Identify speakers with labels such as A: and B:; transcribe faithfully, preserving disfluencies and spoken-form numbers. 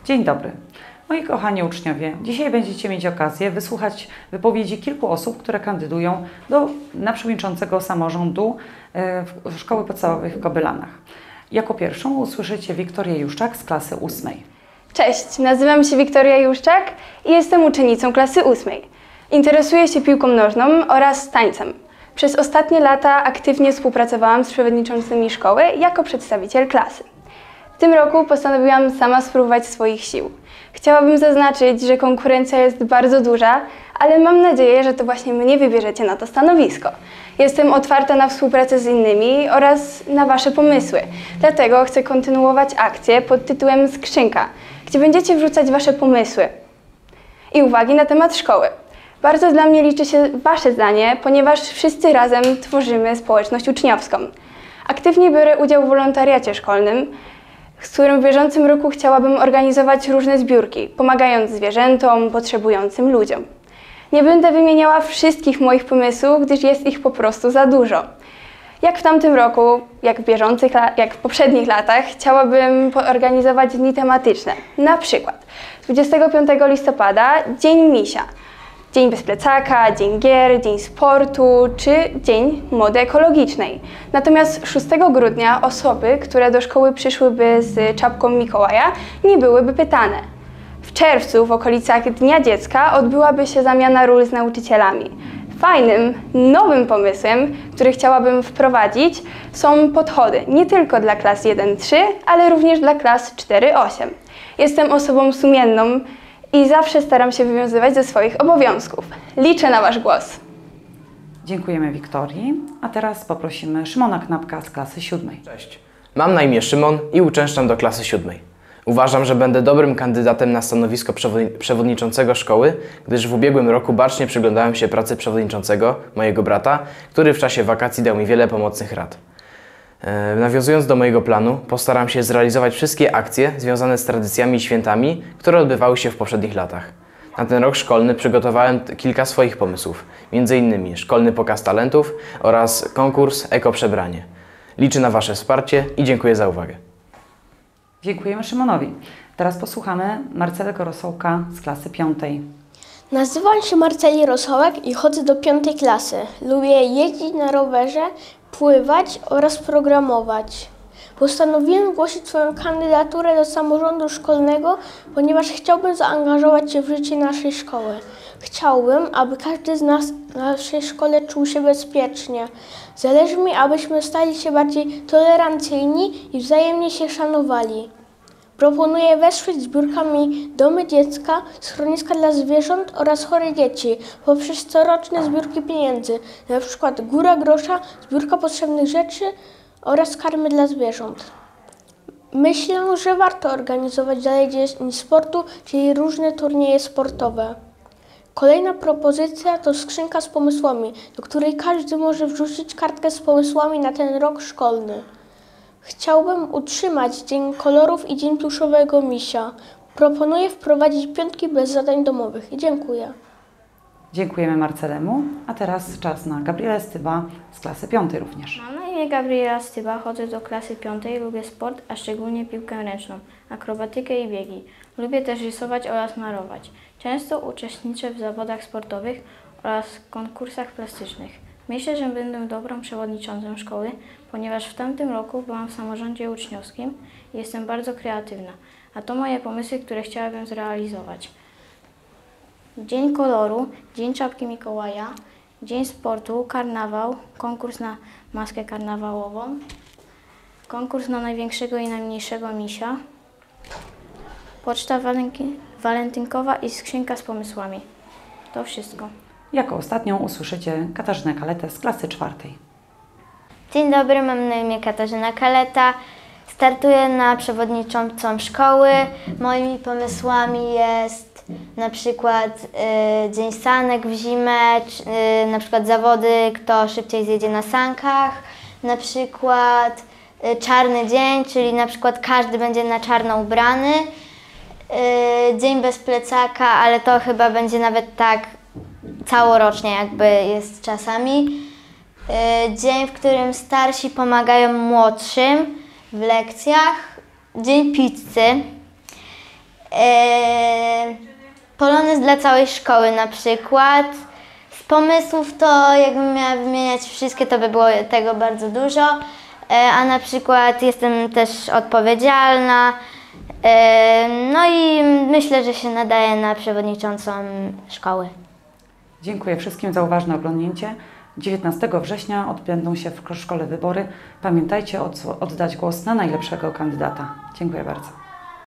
A: Dzień dobry. Moi kochani uczniowie, dzisiaj będziecie mieć okazję wysłuchać wypowiedzi kilku osób, które kandydują do, na przewodniczącego samorządu w Szkoły Podstawowej w Kobylanach. Jako pierwszą usłyszycie Wiktorię Juszczak z klasy ósmej.
B: Cześć, nazywam się Wiktoria Juszczak i jestem uczennicą klasy ósmej. Interesuję się piłką nożną oraz tańcem. Przez ostatnie lata aktywnie współpracowałam z przewodniczącymi szkoły jako przedstawiciel klasy. W tym roku postanowiłam sama spróbować swoich sił. Chciałabym zaznaczyć, że konkurencja jest bardzo duża, ale mam nadzieję, że to właśnie mnie wybierzecie na to stanowisko. Jestem otwarta na współpracę z innymi oraz na Wasze pomysły. Dlatego chcę kontynuować akcję pod tytułem Skrzynka, gdzie będziecie wrzucać Wasze pomysły i uwagi na temat szkoły. Bardzo dla mnie liczy się Wasze zdanie, ponieważ wszyscy razem tworzymy społeczność uczniowską. Aktywnie biorę udział w wolontariacie szkolnym, z którym w bieżącym roku chciałabym organizować różne zbiórki, pomagając zwierzętom, potrzebującym ludziom. Nie będę wymieniała wszystkich moich pomysłów, gdyż jest ich po prostu za dużo. Jak w tamtym roku, jak w bieżących, jak w poprzednich latach, chciałabym organizować dni tematyczne. Na przykład dwudziestego piątego listopada Dzień Misia, Dzień bez plecaka, Dzień gier, Dzień sportu czy Dzień mody ekologicznej. Natomiast szóstego grudnia osoby, które do szkoły przyszłyby z czapką Mikołaja, nie byłyby pytane. W czerwcu w okolicach Dnia Dziecka odbyłaby się zamiana ról z nauczycielami. Fajnym, nowym pomysłem, który chciałabym wprowadzić, są podchody nie tylko dla klas jeden trzy, ale również dla klas cztery osiem. Jestem osobą sumienną i zawsze staram się wywiązywać ze swoich obowiązków. Liczę na Wasz głos.
A: Dziękujemy Wiktorii, a teraz poprosimy Szymona Knapka z klasy siódmej.
C: Cześć, mam na imię Szymon i uczęszczam do klasy siódmej. Uważam, że będę dobrym kandydatem na stanowisko przewodniczącego szkoły, gdyż w ubiegłym roku bacznie przyglądałem się pracy przewodniczącego, mojego brata, który w czasie wakacji dał mi wiele pomocnych rad. E, nawiązując do mojego planu, postaram się zrealizować wszystkie akcje związane z tradycjami i świętami, które odbywały się w poprzednich latach. Na ten rok szkolny przygotowałem kilka swoich pomysłów, między innymi szkolny pokaz talentów oraz konkurs Eko Przebranie. Liczę na Wasze wsparcie i dziękuję za uwagę.
A: Dziękujemy Szymonowi. Teraz posłuchamy Marcelego Rosołka z klasy piątej.
D: Nazywam się Marceli Rosołek i chodzę do piątej klasy. Lubię jeździć na rowerze, pływać oraz programować. Postanowiłem zgłosić swoją kandydaturę do samorządu szkolnego, ponieważ chciałbym zaangażować się w życie naszej szkoły. Chciałbym, aby każdy z nas w naszej szkole czuł się bezpiecznie. Zależy mi, abyśmy stali się bardziej tolerancyjni i wzajemnie się szanowali. Proponuję wesprzeć zbiórkami Domy Dziecka, schroniska dla zwierząt oraz chore dzieci poprzez coroczne zbiórki pieniędzy, np. Góra Grosza, zbiórka potrzebnych rzeczy oraz karmy dla zwierząt. Myślę, że warto organizować dalej dzień sportu, czyli różne turnieje sportowe. Kolejna propozycja to skrzynka z pomysłami, do której każdy może wrzucić kartkę z pomysłami na ten rok szkolny. Chciałbym utrzymać Dzień Kolorów i Dzień Pluszowego Misia. Proponuję wprowadzić piątki bez zadań domowych. Dziękuję.
A: Dziękujemy Marcelemu, a teraz czas na Gabrielę Styba z klasy piątej również.
E: Mam na imię Gabriela Styba, chodzę do klasy piątej, lubię sport, a szczególnie piłkę ręczną, akrobatykę i biegi. Lubię też rysować oraz malować. Często uczestniczę w zawodach sportowych oraz konkursach plastycznych. Myślę, że będę dobrą przewodniczącą szkoły, ponieważ w tamtym roku byłam w samorządzie uczniowskim i jestem bardzo kreatywna, a to moje pomysły, które chciałabym zrealizować. Dzień koloru, Dzień czapki Mikołaja, Dzień sportu, karnawał, konkurs na maskę karnawałową, konkurs na największego i najmniejszego misia, poczta walentynkowa i skrzynka z pomysłami. To wszystko.
A: Jako ostatnią usłyszycie Katarzynę Kaletę z klasy czwartej.
F: Dzień dobry, mam na imię Katarzyna Kaleta. Startuję na przewodniczącą szkoły. Moimi pomysłami jest na przykład y, Dzień Sanek w zimę, czy, y, na przykład zawody, kto szybciej zjedzie na sankach, na przykład y, Czarny Dzień, czyli na przykład każdy będzie na czarno ubrany. Y, dzień bez plecaka, ale to chyba będzie nawet tak całorocznie jakby jest czasami. Dzień, w którym starsi pomagają młodszym w lekcjach. Dzień pizzy. Yy, polonez dla całej szkoły na przykład. Z pomysłów to jakbym miała wymieniać wszystkie, to by było tego bardzo dużo. Yy, a na przykład jestem też odpowiedzialna. Yy, no i myślę, że się nadaje na przewodniczącą szkoły.
A: Dziękuję wszystkim za uważne oglądnięcie. dziewiętnastego września odbędą się w szkole wybory. Pamiętajcie oddać głos na najlepszego kandydata. Dziękuję bardzo.